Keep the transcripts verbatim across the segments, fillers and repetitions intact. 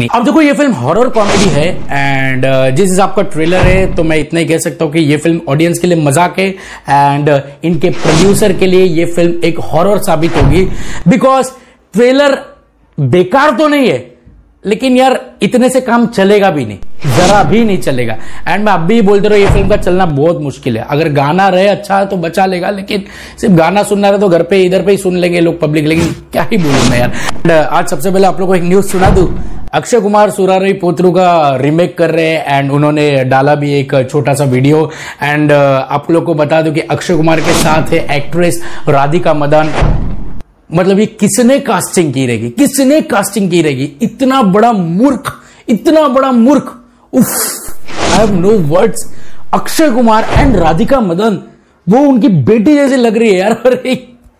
नहीं। अब देखो ये फिल्म हॉरर कॉमेडी है एंड जिस हिसाब का ट्रेलर है तो मैं इतना ही कह सकता हूँ कि ये फिल्म ऑडियंस के लिए मजाक है एंड इनके प्रोड्यूसर के लिए ये फिल्म एक हॉरर साबित होगी। बिकॉज ट्रेलर बेकार तो नहीं है लेकिन यार इतने से काम चलेगा भी नहीं, जरा भी नहीं चलेगा। एंड मैं अब भी बोलते रहो ये फिल्म का चलना बहुत मुश्किल है। अगर गाना रहे अच्छा तो बचा लेगा, लेकिन सिर्फ गाना सुनना रहे तो घर पे इधर पे ही सुन लेंगे लोग पब्लिक, लेकिन क्या ही बोलूं मैं यार। एंड आज सबसे पहले आप लोग को एक न्यूज सुना दूं। अक्षय कुमार सुरारी पोत्रू का रीमेक कर रहे हैं एंड उन्होंने डाला भी एक छोटा सा वीडियो। एंड आप लोग को बता दूं कि अक्षय कुमार के साथ है एक्ट्रेस राधिका मदन। मतलब ये किसने कास्टिंग की रहेगी, किसने कास्टिंग की रहेगी? इतना बड़ा मूर्ख, इतना बड़ा मूर्ख, उफ, I have no words. Akshay Kumar and Radhika Madan, वो उनकी बेटी जैसी लग रही है यार। अरे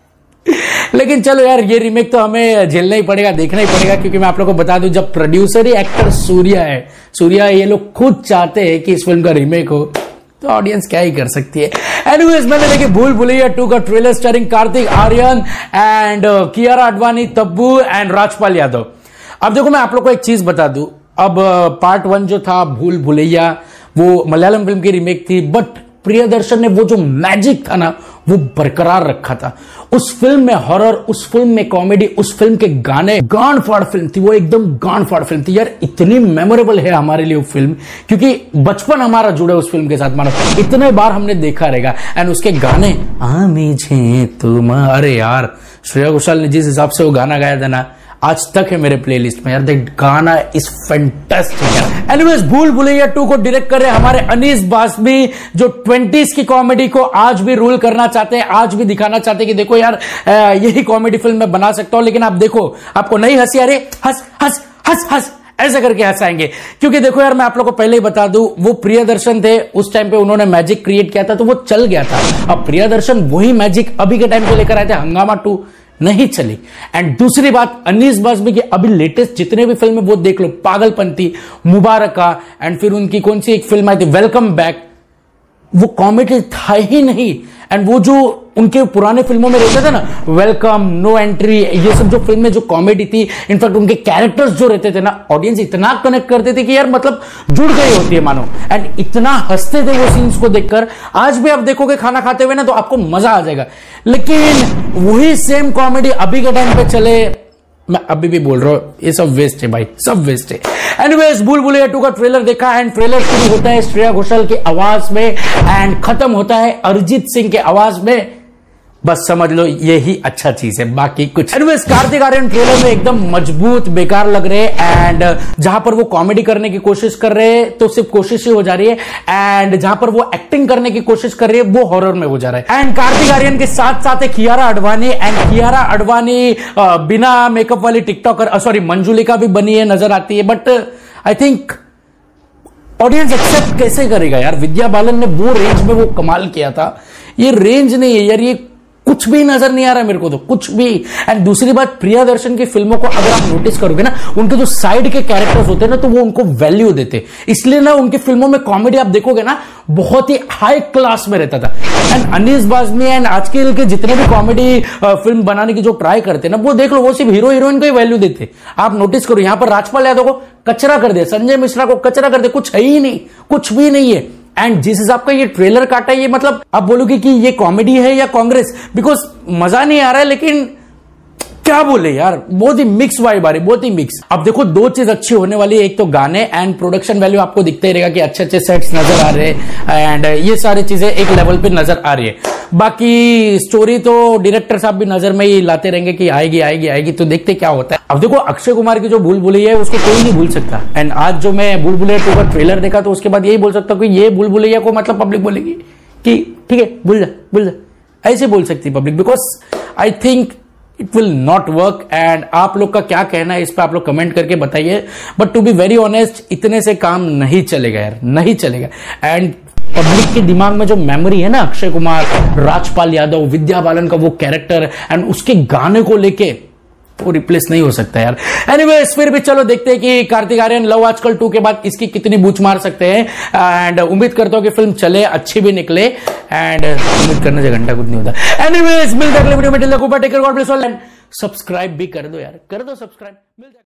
लेकिन चलो यार ये रीमेक तो हमें झेलना ही पड़ेगा, देखना ही पड़ेगा, क्योंकि मैं आप लोगों को बता दूं जब प्रोड्यूसर ही एक्टर सूर्या है, सूर्या ये लोग खुद चाहते हैं कि इस फिल्म का रीमेक हो, तो ऑडियंस क्या ही कर सकती है। एनीवेज मैंने देखी भूल भुलैया टू का trailer starring Kartik Aaryan and Kiara Advani, Tabu and Rajpal Yadav. अब देखो मैं आप लोग को एक चीज बता दूं, अब पार्ट वन जो था भूल भुलैया वो मलयालम फिल्म की रीमेक थी, बट प्रियदर्शन ने वो जो मैजिक था ना वो बरकरार रखा था। उस फिल्म में हॉरर, उस फिल्म में कॉमेडी, उस फिल्म के गाने, गांड फाड़ फिल्म थी वो, एकदम गांड फाड़ फिल्म थी यार। इतनी मेमोरेबल है हमारे लिए वो फिल्म, क्योंकि बचपन हमारा जुड़ा उस फिल्म के साथ, मानो इतने बार हमने देखा रहेगा। एंड उसके गाने आ मुझे तुम, अरे यार श्रेया घोषाल ने जिस हिसाब से वो गाना गाया था ना, आज तक है मेरे प्लेलिस्ट में यार। दैट गाना इज फैंटास्टिक यार। एनीवेज भूल भुलैया टू को डायरेक्ट कर रहे हमारे अनीस बाज़मी, जो ट्वेंटीज की कॉमेडी को आज भी रूल करना चाहते हैं, आज भी दिखाना चाहते हैं कि देखो यार यही कॉमेडी फिल्म मैं बना सकता हूं। लेकिन आप देखो, आपको नहीं हंसी आ रही, हंस हंस हंस हंस ऐसे करके हंसाएंगे, क्योंकि देखो यार मैं आप लोगों को पहले ही बता दूं, वो प्रियदर्शन थे उस टाइम पे, उन्होंने मैजिक क्रिएट किया था तो वो चल गया था। अब प्रियदर्शन वही मैजिक अभी के टाइम पे लेकर आए थे, हंगामा टू नहीं चली। एंड दूसरी बात अनीस बाज़मी की अभी लेटेस्ट जितने भी फिल्म वो देख लो, पागलपंती, मुबारका, एंड फिर उनकी कौन सी एक फिल्म आई थी वेलकम बैक, वो कॉमेडी था ही नहीं। एंड वो जो उनके पुराने फिल्मों में रहता था ना, वेलकम, नो एंट्री, ये सब जो फिल्म में जो कॉमेडी थी, इनफैक्ट उनके कैरेक्टर्स जो रहते थे ना, ऑडियंस इतना कनेक्ट करते थे कि यार मतलब जुड़ गई होती है मानो। एंड इतना हंसते थे वो सीन्स को देखकर। आज भी आप देखोगे खाना खाते हुए ना तो आपको मजा आ जाएगा। लेकिन वही सेम कॉमेडी अभी के टाइम पे चले, मैं अभी भी बोल रहा हूं ये सब वेस्ट है भाई, सब वेस्ट है। एनीवेज भूल भुलैया टू का ट्रेलर देखा एंड ट्रेलर शुरू होता है श्रेया घोषाल की आवाज में एंड खत्म होता है अरिजीत सिंह के आवाज में। बस समझ लो यही अच्छा चीज है, बाकी कुछ। एनीवेज कार्तिक आर्यन ट्रेलर में एकदम मजबूत बेकार लग रहे हैं एंड जहां पर वो कॉमेडी करने की कोशिश कर रहे हैं तो सिर्फ कोशिश ही हो जा रही है, एंड जहां पर वो एक्टिंग करने की कोशिश कर रही है वो हॉरर में हो जा रहा है। एंड कार्तिक आर्यन के साथ साथ है कियारा आडवाणी, एंड कियारा आडवाणी बिना मेकअप वाली टिकटॉकर, सॉरी मंजुलिका भी बनी है, नजर आती है, but I think audience accept कैसे करेगा यार? विद्या बालन ने वो रेंज में वो कमाल किया था, ये रेंज नहीं है यार, ये कुछ भी नजर नहीं आ रहा है मेरे को तो, कुछ भी। एंड दूसरी बात, प्रियदर्शन की फिल्मों को अगर आप नोटिस करोगे ना, उनके जो साइड के कैरेक्टर्स होते हैं ना तो वो उनको वैल्यू देते, इसलिए ना उनकी फिल्मों में कॉमेडी आप देखोगे ना बहुत ही हाई क्लास में रहता था। एंड अनीस बाज़मी एंड आजकल के जितने भी कॉमेडी फिल्म बनाने की जो ट्राई करते हैं ना, वो देख लो वो सिर्फ हीरो हीरोइन को ही वैल्यू देते। आप नोटिस करो यहां पर राजपाल यादव को कचरा कर दे, संजय मिश्रा को कचरा कर दे, कुछ है ही नहीं, कुछ भी नहीं है। एंड जिस हिसाब का ये ट्रेलर काटा है, ये मतलब आप बोलोगे कि ये कॉमेडी है या कांग्रेस, बिकॉज मजा नहीं आ रहा है, लेकिन क्या बोले यार, बहुत ही मिक्स वाइब आ रही, बहुत ही मिक्स। अब देखो दो चीज अच्छी होने वाली है, एक तो गाने एंड प्रोडक्शन वैल्यू आपको दिखता ही रहेगा कि अच्छे अच्छे सेट्स नजर आ रहे हैं एंड ये सारी चीजें एक लेवल पे नजर आ रही है। बाकी स्टोरी तो डायरेक्टर साहब भी नजर में ही लाते रहेंगे कि आएगी आएगी आएगी, तो देखते क्या होता है। अब देखो अक्षय कुमार की जो भूल भुलैया है उसको कोई नहीं भूल सकता। एंड आज जो मैं भूल भुलैया टू का ट्रेलर देखा तो उसके बाद यही बोल सकता हूँ कि ये भूल भुलैया को मतलब पब्लिक बोलेगी कि ठीक है भूल जा भूल जा, ऐसे बोल सकती है public, because I think it will not work. And आप लोग का क्या कहना है इस पर आप लोग कमेंट करके बताइए, but to be very honest इतने से काम नहीं चलेगा यार, नहीं चलेगा। एंड पब्लिक के दिमाग में जो मेमोरी है ना अक्षय कुमार, राजपाल यादव, विद्या बालन का वो कैरेक्टर एंड उसके गाने को लेके, वो रिप्लेस नहीं हो सकता यार। एनीवेज फिर भी चलो देखते हैं कि कार्तिक आर्यन लव आजकल टू के बाद इसकी कितनी बूच मार सकते हैं। एंड उम्मीद करता हूं कि फिल्म चले, अच्छी भी निकले, एंड उम्मीद करने से घंटा कुछ नहीं होता। एनीवेज मिलते अगले वीडियो में, till then take care, God bless all, and subscribe भी कर दो यार, कर दो सब्सक्राइब।